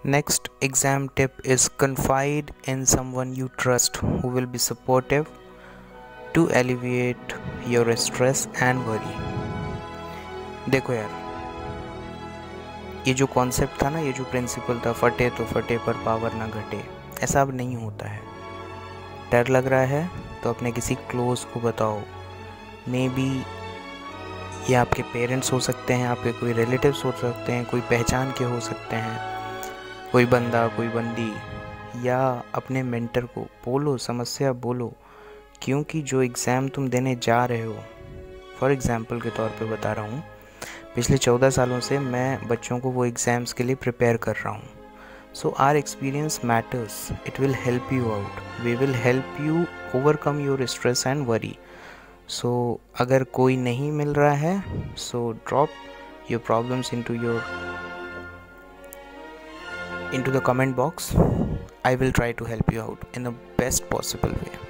Next exam tip is confide in someone you trust who will be supportive to alleviate your stress and worry. देखो यार, ये जो concept था ना, ये जो प्रिंसिपल था, फटे तो फटे पर पावर ना घटे, ऐसा अब नहीं होता है। डर लग रहा है तो अपने किसी क्लोज को बताओ। मे बी ये आपके पेरेंट्स हो सकते हैं, आपके कोई रिलेटिव्स हो सकते हैं, कोई पहचान के हो सकते हैं, कोई बंदा, कोई बंदी, या अपने मेंटर को बोलो, समस्या बोलो। क्योंकि जो एग्ज़ाम तुम देने जा रहे हो, फॉर एग्ज़ाम्पल के तौर पे बता रहा हूँ, पिछले 14 सालों से मैं बच्चों को वो एग्ज़ाम्स के लिए प्रिपेयर कर रहा हूँ। So our experience matters, it will help you out, we will help you overcome your stress and worry. So अगर कोई नहीं मिल रहा है, so drop your problems into the comment box. I will try to help you out in the best possible way.